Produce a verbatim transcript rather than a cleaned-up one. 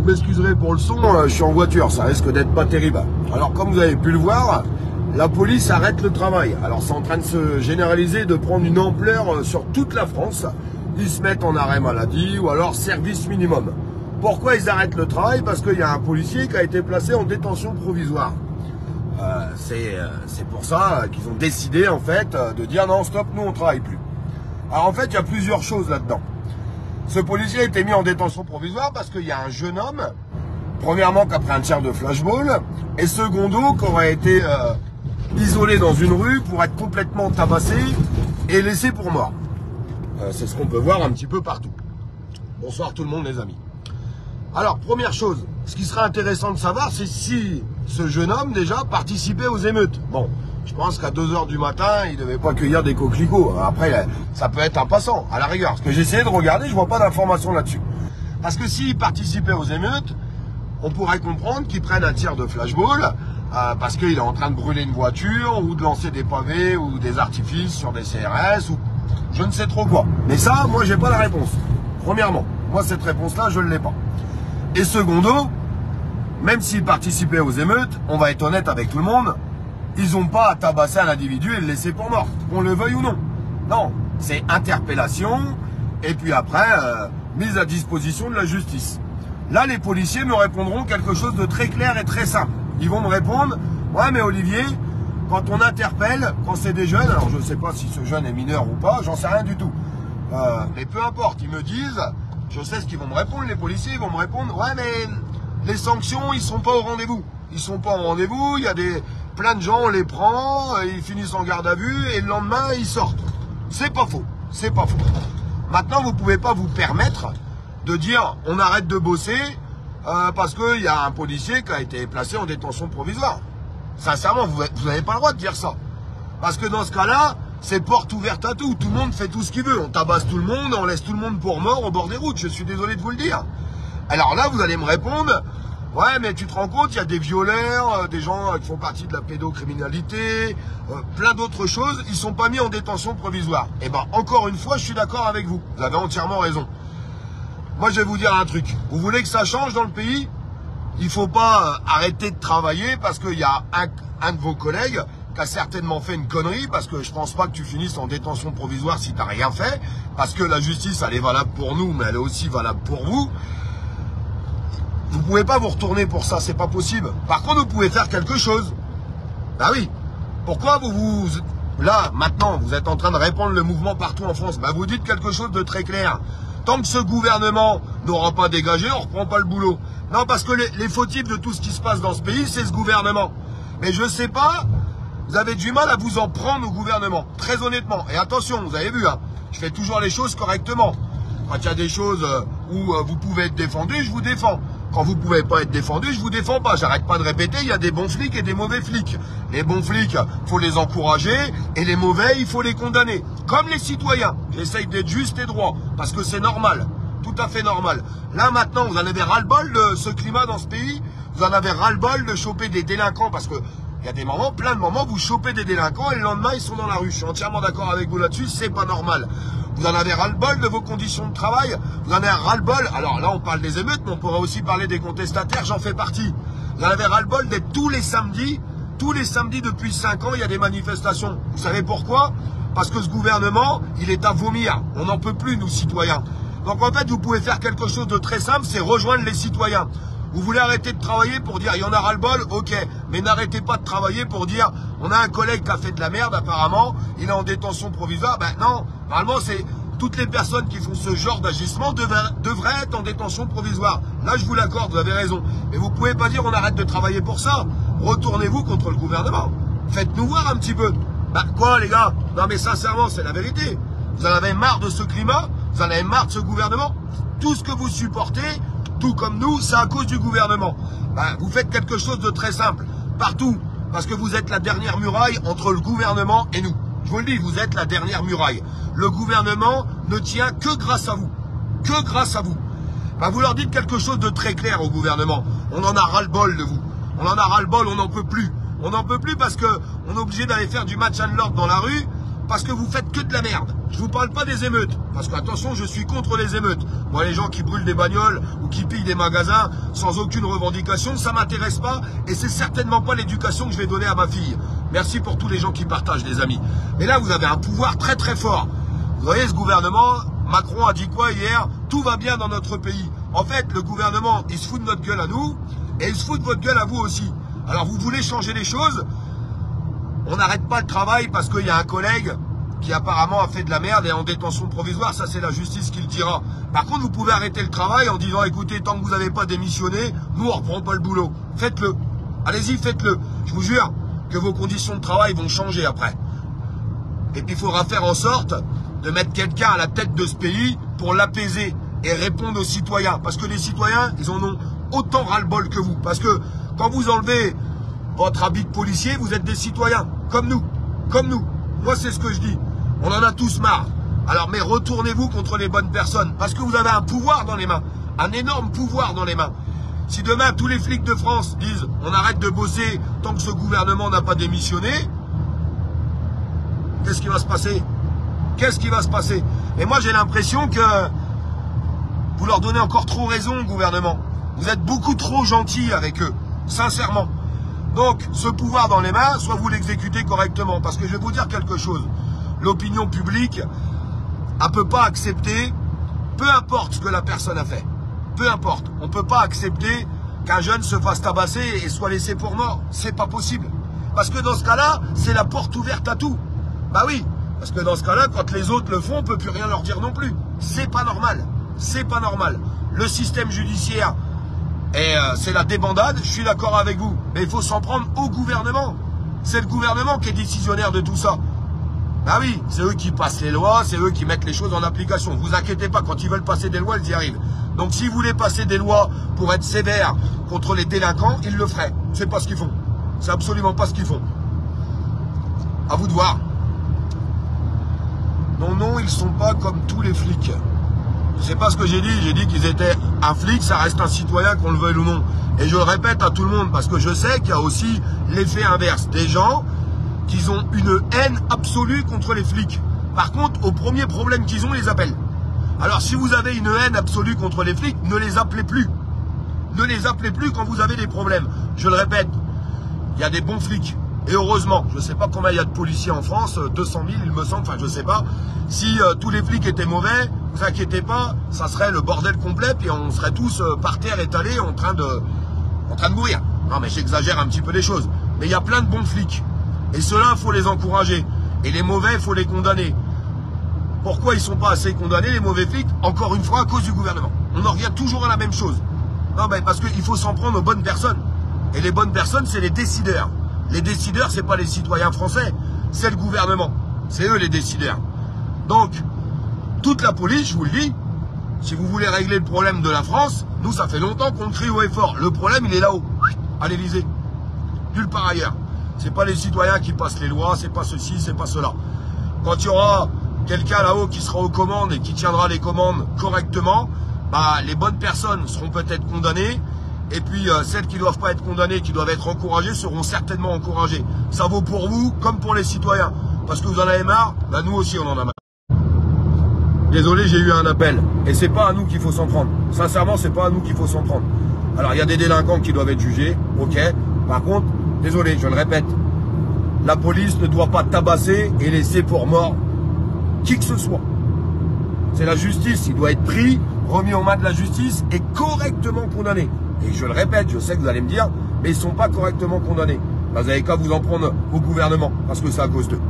m'excuserez pour le son, je suis en voiture, ça risque d'être pas terrible. Alors comme vous avez pu le voir, la police arrête le travail. Alors c'est en train de se généraliser, de prendre une ampleur sur toute la France. Ils se mettent en arrêt maladie ou alors service minimum. Pourquoi ils arrêtent le travail? Parce qu'il y a un policier qui a été placé en détention provisoire. Euh, c'est euh, pour ça qu'ils ont décidé en fait de dire non stop, nous on travaille plus. Alors en fait il y a plusieurs choses là-dedans. Ce policier a été mis en détention provisoire parce qu'il y a un jeune homme, premièrement qui a pris un tir de flashball, et secondo qui aurait été euh, isolé dans une rue pour être complètement tabassé et laissé pour mort. Euh, c'est ce qu'on peut voir un petit peu partout. Bonsoir tout le monde les amis. Alors première chose, ce qui serait intéressant de savoir, c'est si ce jeune homme déjà participait aux émeutes. Bon, je pense qu'à deux heures du matin, il ne devait pas cueillir des coquelicots. Après, ça peut être un passant, à la rigueur. Parce que j'ai essayé de regarder, je vois pas d'informations là-dessus. Parce que s'il participait aux émeutes, on pourrait comprendre qu'il prenne un tir de flashball euh, parce qu'il est en train de brûler une voiture ou de lancer des pavés ou des artifices sur des C R S ou je ne sais trop quoi. Mais ça, moi, j'ai pas la réponse. Premièrement, moi, cette réponse-là, je ne l'ai pas. Et secondo, même s'ils participaient aux émeutes, on va être honnête avec tout le monde, ils n'ont pas à tabasser un individu et le laisser pour mort, qu'on le veuille ou non. Non, c'est interpellation et puis après, euh, mise à disposition de la justice. Là, les policiers me répondront quelque chose de très clair et très simple. Ils vont me répondre, ouais mais Olivier, quand on interpelle, quand c'est des jeunes, alors je ne sais pas si ce jeune est mineur ou pas, j'en sais rien du tout. Euh, mais peu importe, ils me disent, je sais ce qu'ils vont me répondre, les policiers, ils vont me répondre, ouais mais les sanctions, ils sont pas au rendez-vous. Ils sont pas au rendez-vous, il y a des... plein de gens, on les prend, ils finissent en garde à vue et le lendemain, ils sortent. C'est pas faux, c'est pas faux. Maintenant, vous pouvez pas vous permettre de dire, on arrête de bosser euh, parce qu'il y a un policier qui a été placé en détention provisoire. Sincèrement, vous n'avez pas le droit de dire ça. Parce que dans ce cas-là, c'est porte ouverte à tout. Tout le monde fait tout ce qu'il veut. On tabasse tout le monde, on laisse tout le monde pour mort au bord des routes. Je suis désolé de vous le dire. Alors là, vous allez me répondre, ouais, mais tu te rends compte, il y a des violeurs, euh, des gens euh, qui font partie de la pédocriminalité, euh, plein d'autres choses, ils sont pas mis en détention provisoire. Et ben, encore une fois, je suis d'accord avec vous. Vous avez entièrement raison. Moi, je vais vous dire un truc. Vous voulez que ça change dans le pays? Il faut pas euh, arrêter de travailler parce qu'il y a un, un de vos collègues qui a certainement fait une connerie, parce que je pense pas que tu finisses en détention provisoire si tu n'as rien fait, parce que la justice, elle est valable pour nous, mais elle est aussi valable pour vous. Vous pouvez pas vous retourner pour ça, c'est pas possible. Par contre, vous pouvez faire quelque chose. Bah oui. Pourquoi vous vous... Là, maintenant, vous êtes en train de répandre le mouvement partout en France. Bah vous dites quelque chose de très clair. Tant que ce gouvernement n'aura pas dégagé, on reprend pas le boulot. Non, parce que les, les fautifs de tout ce qui se passe dans ce pays, c'est ce gouvernement. Mais je sais pas, vous avez du mal à vous en prendre au gouvernement. Très honnêtement. Et attention, vous avez vu, hein, je fais toujours les choses correctement. Quand il y a des choses où vous pouvez être défendu, je vous défends. Quand vous pouvez pas être défendu, je vous défends pas. J'arrête pas de répéter, il y a des bons flics et des mauvais flics. Les bons flics, faut les encourager, et les mauvais, il faut les condamner. Comme les citoyens. J'essaye d'être juste et droit, parce que c'est normal. Tout à fait normal. Là, maintenant, vous en avez ras-le-bol de ce climat dans ce pays. Vous en avez ras-le-bol de choper des délinquants, parce que il y a des moments, plein de moments, vous chopez des délinquants et le lendemain, ils sont dans la rue. Je suis entièrement d'accord avec vous là-dessus, c'est pas normal. Vous en avez ras-le-bol de vos conditions de travail. Vous en avez ras-le-bol. Alors là, on parle des émeutes, mais on pourrait aussi parler des contestataires, j'en fais partie. Vous en avez ras-le-bol d'être tous les samedis, tous les samedis depuis cinq ans, il y a des manifestations. Vous savez pourquoi? Parce que ce gouvernement, il est à vomir. On n'en peut plus, nous, citoyens. Donc en fait, vous pouvez faire quelque chose de très simple, c'est rejoindre les citoyens. Vous voulez arrêter de travailler pour dire il y en a ras-le-bol, ok, mais n'arrêtez pas de travailler pour dire on a un collègue qui a fait de la merde apparemment, il est en détention provisoire. Ben non, normalement c'est toutes les personnes qui font ce genre d'agissement devraient, devraient être en détention provisoire. Là je vous l'accorde, vous avez raison. Mais vous pouvez pas dire on arrête de travailler pour ça. Retournez-vous contre le gouvernement. Faites-nous voir un petit peu. Ben quoi les gars? Non mais sincèrement c'est la vérité. Vous en avez marre de ce climat, vous en avez marre de ce gouvernement. Tout ce que vous supportez, tout comme nous, c'est à cause du gouvernement. Ben, vous faites quelque chose de très simple, partout, parce que vous êtes la dernière muraille entre le gouvernement et nous. Je vous le dis, vous êtes la dernière muraille. Le gouvernement ne tient que grâce à vous. Que grâce à vous. Ben, vous leur dites quelque chose de très clair au gouvernement. On en a ras-le-bol de vous. On en a ras-le-bol, on n'en peut plus. On n'en peut plus parce qu'on est obligé d'aller faire du match and lord dans la rue parce que vous faites que de la merde. Je vous parle pas des émeutes, parce que attention, je suis contre les émeutes. Moi, les gens qui brûlent des bagnoles ou qui pillent des magasins sans aucune revendication, ça m'intéresse pas et c'est certainement pas l'éducation que je vais donner à ma fille. Merci pour tous les gens qui partagent, les amis. Mais là, vous avez un pouvoir très très fort. Vous voyez, ce gouvernement, Macron a dit quoi hier? Tout va bien dans notre pays. En fait, le gouvernement, il se fout de notre gueule à nous et il se fout de votre gueule à vous aussi. Alors, vous voulez changer les choses? On n'arrête pas le travail parce qu'il y a un collègue qui apparemment a fait de la merde et est en détention provisoire. Ça, c'est la justice qui le dira. Par contre, vous pouvez arrêter le travail en disant, écoutez, tant que vous n'avez pas démissionné, nous, on ne reprend pas le boulot. Faites-le. Allez-y, faites-le. Je vous jure que vos conditions de travail vont changer après. Et puis, il faudra faire en sorte de mettre quelqu'un à la tête de ce pays pour l'apaiser et répondre aux citoyens. Parce que les citoyens, ils en ont autant ras-le-bol que vous. Parce que quand vous enlevez votre habit de policier, vous êtes des citoyens, comme nous, comme nous. Moi, c'est ce que je dis. On en a tous marre. Alors, mais retournez-vous contre les bonnes personnes, parce que vous avez un pouvoir dans les mains, un énorme pouvoir dans les mains. Si demain, tous les flics de France disent, on arrête de bosser tant que ce gouvernement n'a pas démissionné, qu'est-ce qui va se passer? Qu'est-ce qui va se passer? Et moi, j'ai l'impression que vous leur donnez encore trop raison au gouvernement. Vous êtes beaucoup trop gentils avec eux, sincèrement. Donc, ce pouvoir dans les mains, soit vous l'exécutez correctement. Parce que je vais vous dire quelque chose. L'opinion publique, elle ne peut pas accepter, peu importe ce que la personne a fait. Peu importe. On ne peut pas accepter qu'un jeune se fasse tabasser et soit laissé pour mort. C'est pas possible. Parce que dans ce cas-là, c'est la porte ouverte à tout. Bah oui. Parce que dans ce cas-là, quand les autres le font, on ne peut plus rien leur dire non plus. C'est pas normal. C'est pas normal. Le système judiciaire, et euh, c'est la débandade, je suis d'accord avec vous. Mais il faut s'en prendre au gouvernement. C'est le gouvernement qui est décisionnaire de tout ça. Ah oui, c'est eux qui passent les lois, c'est eux qui mettent les choses en application. Vous inquiétez pas, quand ils veulent passer des lois, ils y arrivent. Donc s'ils voulaient passer des lois pour être sévères contre les délinquants, ils le feraient. C'est pas ce qu'ils font. C'est absolument pas ce qu'ils font. À vous de voir. Non, non, ils sont pas comme tous les flics. Je sais pas ce que j'ai dit, j'ai dit qu'ils étaient un flic, ça reste un citoyen qu'on le veuille ou non. Et je le répète à tout le monde, parce que je sais qu'il y a aussi l'effet inverse. Des gens qui ont une haine absolue contre les flics. Par contre, au premier problème qu'ils ont, ils les appellent. Alors si vous avez une haine absolue contre les flics, ne les appelez plus. Ne les appelez plus quand vous avez des problèmes. Je le répète, il y a des bons flics. Et heureusement, je ne sais pas combien il y a de policiers en France, deux cent mille il me semble, enfin je ne sais pas. Si euh, tous les flics étaient mauvais, vous inquiétez pas, ça serait le bordel complet, puis on serait tous euh, par terre étalés en train de, en train de mourir. Non mais j'exagère un petit peu les choses. Mais il y a plein de bons flics. Et ceux-là, il faut les encourager. Et les mauvais, il faut les condamner. Pourquoi ils ne sont pas assez condamnés, les mauvais flics? Encore une fois, à cause du gouvernement. On en revient toujours à la même chose. Non mais parce qu'il faut s'en prendre aux bonnes personnes. Et les bonnes personnes, c'est les décideurs. Les décideurs, c'est pas les citoyens français, c'est le gouvernement. C'est eux les décideurs. Donc, toute la police, je vous le dis, si vous voulez régler le problème de la France, nous, ça fait longtemps qu'on crie haut et fort. Le problème, il est là-haut, à l'Élysée. Nulle part ailleurs. C'est pas les citoyens qui passent les lois, c'est pas ceci, c'est pas cela. Quand il y aura quelqu'un là-haut qui sera aux commandes et qui tiendra les commandes correctement, bah, les bonnes personnes seront peut-être condamnées. Et puis euh, celles qui ne doivent pas être condamnées, qui doivent être encouragées, seront certainement encouragées. Ça vaut pour vous comme pour les citoyens. Parce que vous en avez marre, bah nous aussi on en a marre. Désolé, j'ai eu un appel. Et c'est pas à nous qu'il faut s'en prendre. Sincèrement, c'est pas à nous qu'il faut s'en prendre. Alors il y a des délinquants qui doivent être jugés, ok. Par contre, désolé, je le répète, la police ne doit pas tabasser et laisser pour mort qui que ce soit. C'est la justice, il doit être pris, remis aux mains de la justice et correctement condamné. Et je le répète, je sais que vous allez me dire, mais ils ne sont pas correctement condamnés. Ben, vous n'avez qu'à vous en prendre au gouvernement, parce que c'est à cause d'eux.